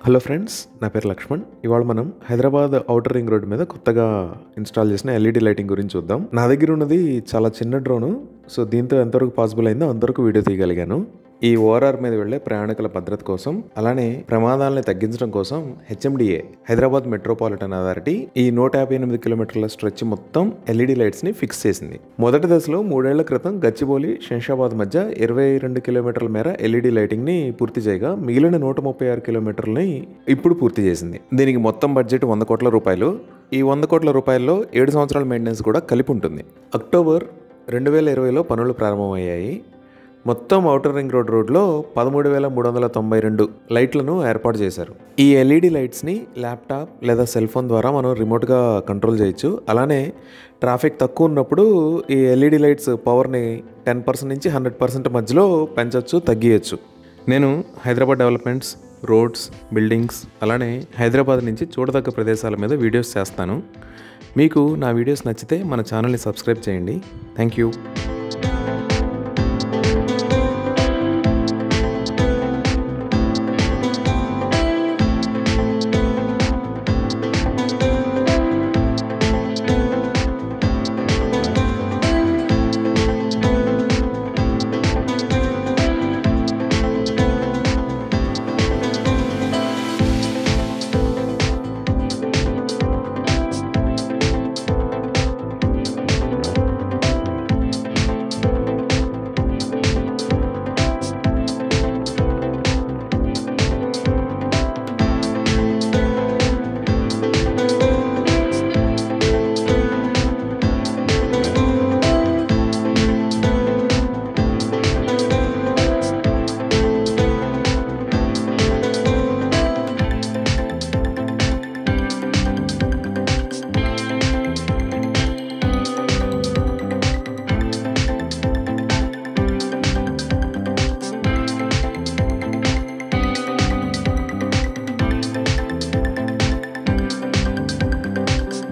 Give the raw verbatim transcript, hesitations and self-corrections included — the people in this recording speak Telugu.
హలో ఫ్రెండ్స్, నా పేరు లక్ష్మణ్. ఇవాళ మనం హైదరాబాద్ ఔటర్ రింగ్ రోడ్ మీద కొత్తగా ఇన్స్టాల్ చేసిన ఎల్ఈడి లైటింగ్ గురించి చూద్దాం. నా దగ్గర ఉన్నది చాలా చిన్న డ్రోను. సో దీంతో ఎంతవరకు పాసిబుల్ అయిందో అంతవరకు వీడియో తీయగలిగాను. ఈ ఓఆర్ఆర్ మీద వెళ్లే ప్రయాణికుల భద్రత కోసం, అలానే ప్రమాదాలని తగ్గించడం కోసం హెచ్ఎండిఏ హైదరాబాద్ మెట్రోపాలిటన్ అథారిటీ ఈ నూట యాభై ఎనిమిది కిలోమీటర్ల స్ట్రెచ్ మొత్తం ఎల్ఈడి లైట్స్ ని ఫిక్స్ చేసింది. మొదటి దశలో మూడేళ్ల క్రితం గచ్చిబౌలి శంషాబాద్ మధ్య ఇరవై రెండు కిలోమీటర్ల మేర ఎల్ఈడి లైటింగ్ ని పూర్తి చేయగా మిగిలిన నూట ముప్పై ఆరు కిలోమీటర్లని ఇప్పుడు పూర్తి చేసింది. దీనికి మొత్తం బడ్జెట్ వంద కోట్ల రూపాయలు. ఈ వంద కోట్ల రూపాయల్లో ఏడు సంవత్సరాల మెయింటెనెన్స్ కూడా కలిపి ఉంటుంది. అక్టోబర్ రెండు వేల ఇరవైలో పనులు ప్రారంభమయ్యాయి. మొత్తం ఔటర్ రింగ్ రోడ్ రోడ్లో పదమూడు వేల మూడు వందల తొంభై రెండు లైట్లను ఏర్పాటు చేశారు. ఈ ఎల్ఈడి లైట్స్ని ల్యాప్టాప్ లేదా సెల్ ఫోన్ ద్వారా మనం రిమోట్గా కంట్రోల్ చేయొచ్చు. అలానే ట్రాఫిక్ తక్కువ ఉన్నప్పుడు ఈ ఎల్ఈడి లైట్స్ పవర్ని టెన్ పర్సెంట్ నుంచి హండ్రెడ్ పర్సెంట్ మధ్యలో పెంచవచ్చు, తగ్గియచ్చు. నేను హైదరాబాద్ డెవలప్మెంట్స్, రోడ్స్, బిల్డింగ్స్, అలానే హైదరాబాద్ నుంచి చూడదగ్గ ప్రదేశాల మీద వీడియోస్ చేస్తాను. మీకు నా వీడియోస్ నచ్చితే మన ఛానల్ని సబ్స్క్రైబ్ చేయండి. Thank you.